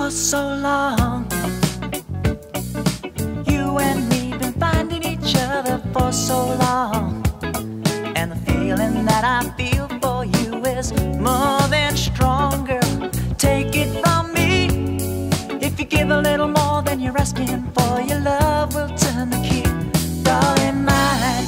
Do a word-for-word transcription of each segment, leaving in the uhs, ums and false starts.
for so long. You and me been finding each other for so long, and the feeling that I feel for you is more than strong, girl. Take it from me. If you give a little more than you're asking for, your love will turn the key. Darling mine,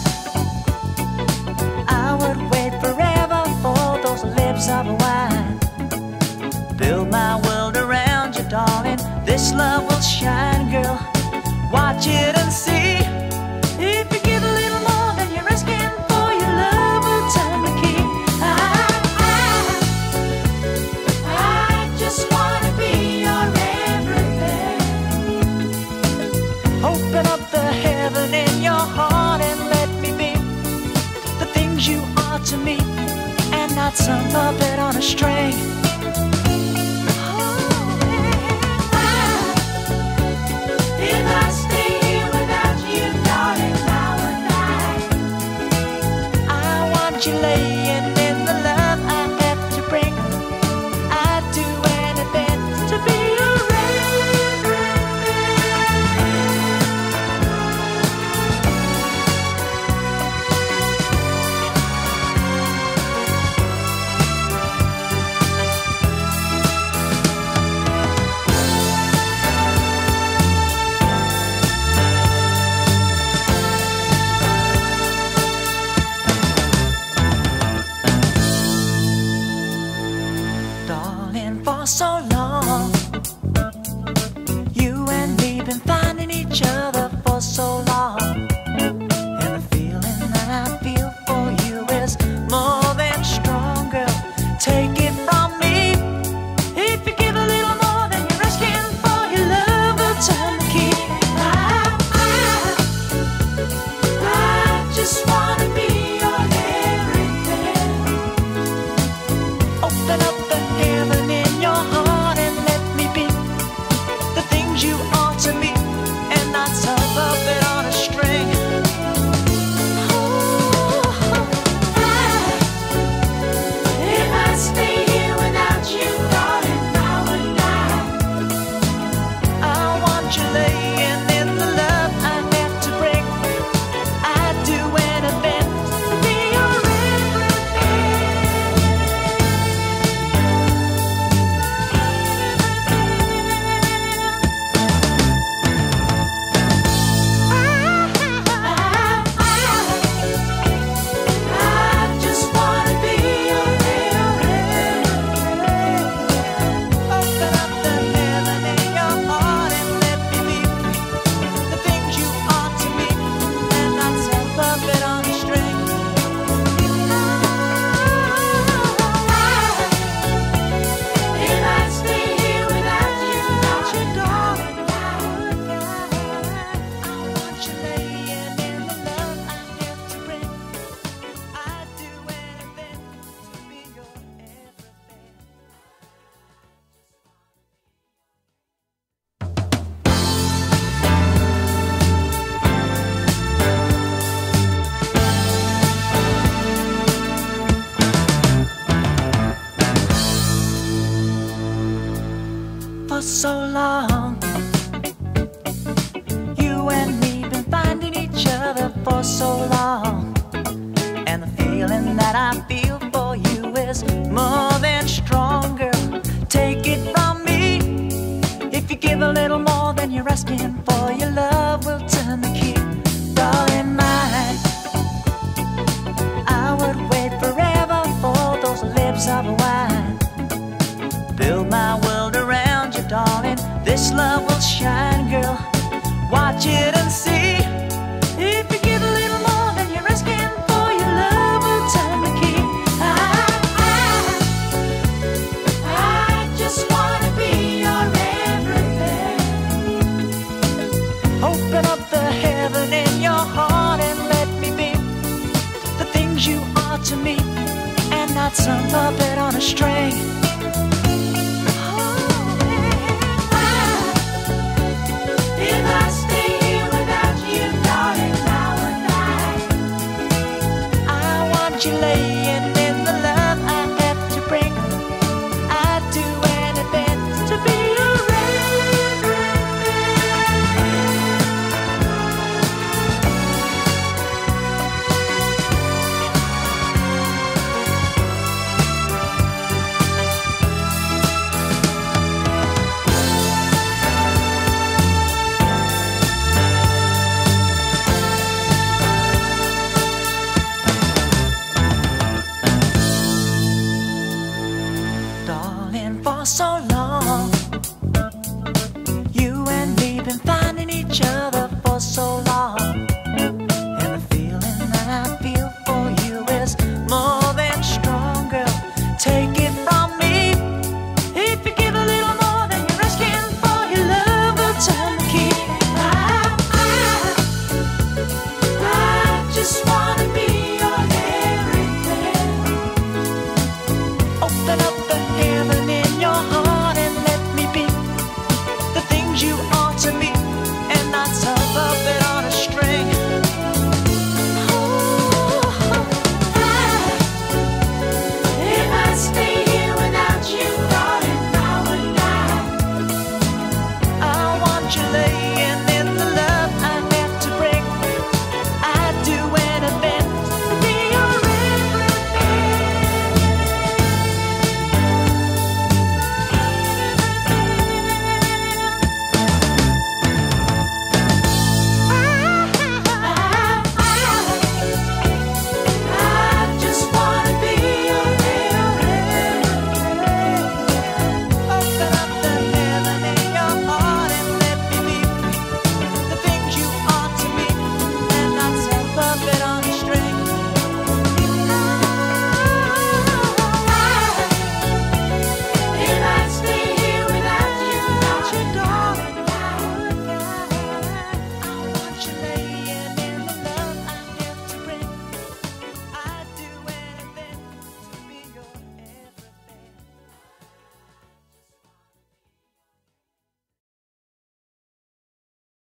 I would wait forever for those lips of wine. Build my world around you, darling. This love will shine, girl. Watch it and see. If you give a little more than you're asking for, your love will turn the key. I, I, I just wanna be your everything. Open up the heaven in your heart and let me be the things you are to me, and not some puppet on a string. You laying in the love I have to bring. I'd do anything to be your for so long. You and me been finding each other for so long, and the feeling that I feel for you is more than strong, girl. Take it from me. If you give a little more than you're asking for, your love will turn the key. I, I, I just wanna be your everything. Open up the heaven in your heart and let me be the things you are to me, and not some puppet on a string. Oh, I, if I stay here without you, darling, I would die. I want you laying in the love I have to bring. I'd do anything to be your for so long. You and me been finding each other for so long, and the feeling that I feel for you is more than strong, girl. Take it from me. If you give a little more than you're asking for, your love will turn the key. Darling mine, I would wait forever for those lips of wine. Build my world around you, darling. This love will shine, girl. Watch it and see. If you give a little more than you're asking for, your love will turn the key. I, I, I just wanna be your everything. Open up the heaven in your heart and let me be the things you are to me, and not some puppet on a string.